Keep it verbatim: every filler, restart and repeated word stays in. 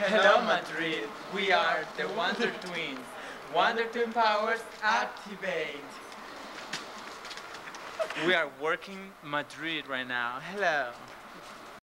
Hello, Madrid. We are the Wonder Twins. Wonder Twin powers activate. We are working Madrid right now. Hello.